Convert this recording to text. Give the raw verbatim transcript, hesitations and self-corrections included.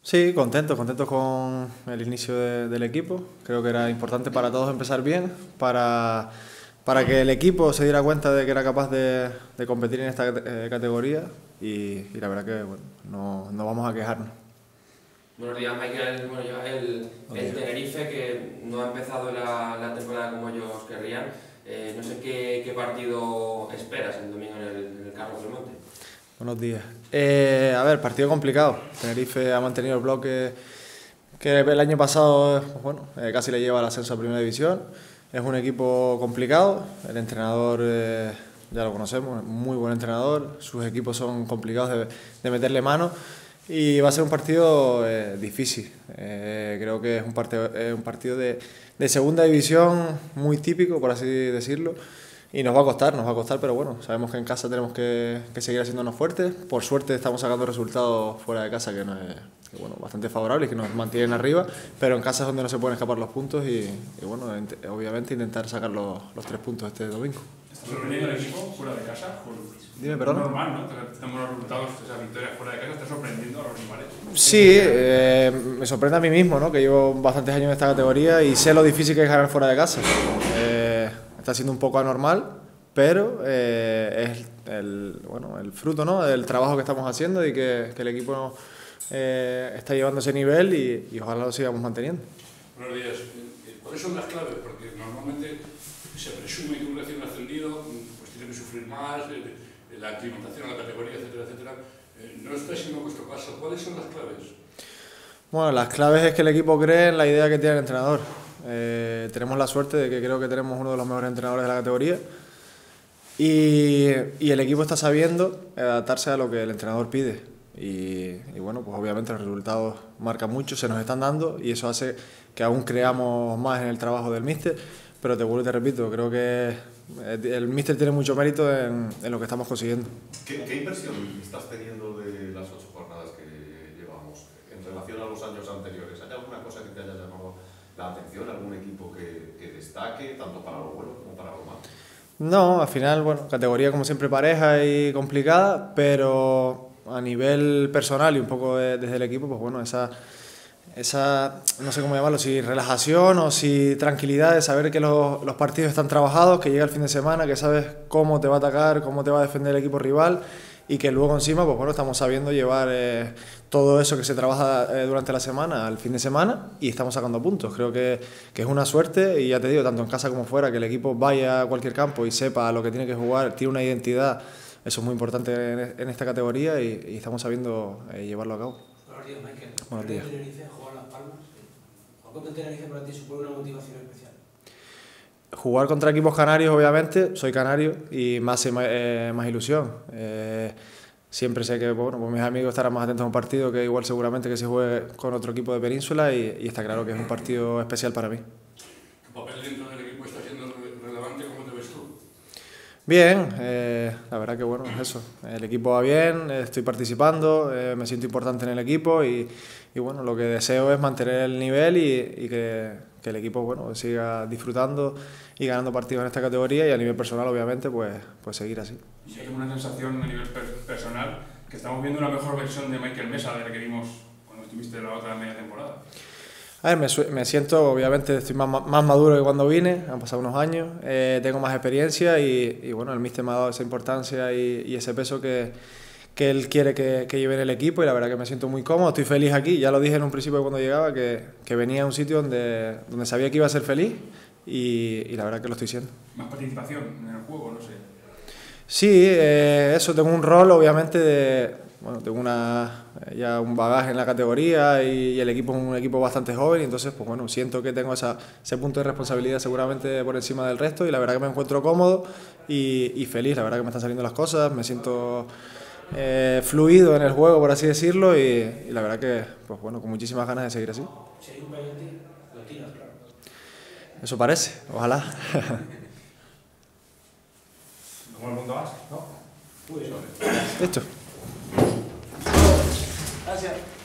Sí, contento, contento con el inicio de- del equipo. Creo que era importante para todos empezar bien, para, para que el equipo se diera cuenta de que era capaz de, de competir en esta eh, categoría y, y la verdad que bueno, no, no vamos a quejarnos. Buenos días, Michael. Bueno, yo, el, el Tenerife, que no ha empezado la, la temporada como ellos querrían, eh, no sé qué, qué partido esperas el domingo en el, en el Carlos del Monte. Buenos días. Eh, a ver, partido complicado. Tenerife ha mantenido el bloque que el año pasado pues bueno, eh, casi le lleva al ascenso a Primera División. Es un equipo complicado. El entrenador eh, ya lo conocemos, muy buen entrenador. Sus equipos son complicados de, de meterle mano y va a ser un partido eh, difícil. Eh, creo que es un partido, eh, un partido de, de Segunda División muy típico, por así decirlo. Y nos va a costar, nos va a costar, pero bueno, sabemos que en casa tenemos que, que seguir haciéndonos fuertes. Por suerte estamos sacando resultados fuera de casa que, no es, que bueno, bastante favorables, que nos mantienen arriba, pero en casa es donde no se pueden escapar los puntos y, y bueno, obviamente intentar sacar los, los tres puntos este domingo. ¿Está sorprendiendo el equipo fuera de casa? Dime, perdón. Es normal, ¿no? Tenemos los resultados, esa victoria fuera de casa, ¿está sorprendiendo a los rivales? Sí, eh, me sorprende a mí mismo, ¿no? Que llevo bastantes años en esta categoría y sé lo difícil que es ganar fuera de casa. Eh, está siendo un poco anormal, pero eh, es el, bueno, el fruto, ¿no? Del trabajo que estamos haciendo y que, que el equipo eh, está llevando ese nivel y, y ojalá lo sigamos manteniendo. Buenos días. ¿Cuáles son las claves? Porque normalmente se presume que un recién ascendido pues tiene que sufrir más, la aclimatación a la categoría, etcétera, etcétera. No está siendo vuestro caso. ¿Cuáles son las claves? Bueno, las claves es que el equipo cree en la idea que tiene el entrenador. Eh, tenemos la suerte de que creo que tenemos uno de los mejores entrenadores de la categoría y, y el equipo está sabiendo adaptarse a lo que el entrenador pide y, y bueno, pues obviamente los resultados marcan mucho, se nos están dando y eso hace que aún creamos más en el trabajo del míster, pero te vuelvo y te repito, creo que el míster tiene mucho mérito en, en lo que estamos consiguiendo. ¿Qué, ¿Qué impresión estás teniendo de las ocho jornadas que llevamos en relación a los años anteriores? ¿Hay alguna cosa que te haya llamado la atención, algún equipo que, que destaque, tanto para lo bueno como para lo malo? No, al final, bueno, categoría como siempre pareja y complicada, pero a nivel personal y un poco de, desde el equipo, pues bueno, esa, esa, no sé cómo llamarlo, si relajación o si tranquilidad de saber que los, los partidos están trabajados, que llega el fin de semana, que sabes cómo te va a atacar, cómo te va a defender el equipo rival y que luego encima, pues bueno, estamos sabiendo llevar eh, todo eso que se trabaja eh, durante la semana al fin de semana y estamos sacando puntos. Creo que, que es una suerte y ya te digo, tanto en casa como fuera, que el equipo vaya a cualquier campo y sepa lo que tiene que jugar, tiene una identidad, eso es muy importante en, en esta categoría y, y estamos sabiendo eh, llevarlo a cabo. Buenos días, Michael. Buenos días. Tenerife juega en Las Palmas. ¿Jugar contra Tenerife para ti supone una motivación especial? Jugar contra equipos canarios, obviamente, soy canario y más, eh, más ilusión. Eh, siempre sé que bueno, pues mis amigos estarán más atentos a un partido que igual seguramente que se juegue con otro equipo de Península y, y está claro que es un partido especial para mí. ¿Tu papel dentro del equipo está siendo relevante? ¿Cómo te ves tú? Bien, eh, la verdad que bueno, es eso. El equipo va bien, estoy participando, eh, me siento importante en el equipo y, y bueno, lo que deseo es mantener el nivel y, y que, que el equipo bueno, siga disfrutando y ganando partidos en esta categoría y a nivel personal obviamente pues, pues seguir así. Sí, tengo una sensación a nivel per personal que estamos viendo una mejor versión de Michael Mesa de la que vimos cuando estuviste en la otra media temporada. A ver, me, me siento, obviamente estoy más, más maduro que cuando vine, han pasado unos años, eh, tengo más experiencia y, y bueno, el míster me ha dado esa importancia y, y ese peso que, que él quiere que, que lleve en el equipo y la verdad que me siento muy cómodo, estoy feliz aquí, ya lo dije en un principio cuando llegaba, que, que venía a un sitio donde, donde sabía que iba a ser feliz y, y la verdad que lo estoy siendo. Más participación en el juego, no sé. Sí, eh, eso, tengo un rol obviamente de... Bueno, tengo una, ya un bagaje en la categoría y, y el equipo es un equipo bastante joven y entonces pues bueno, siento que tengo esa, ese punto de responsabilidad seguramente por encima del resto y la verdad que me encuentro cómodo y, y feliz, la verdad que me están saliendo las cosas, me siento eh, fluido en el juego por así decirlo y, y la verdad que pues bueno, con muchísimas ganas de seguir así. Si hay un penalti, lo tiras, claro. Eso parece, ojalá. ¿Cómo el mundo vas? ¿No? Muy bien. Listo. Gracias.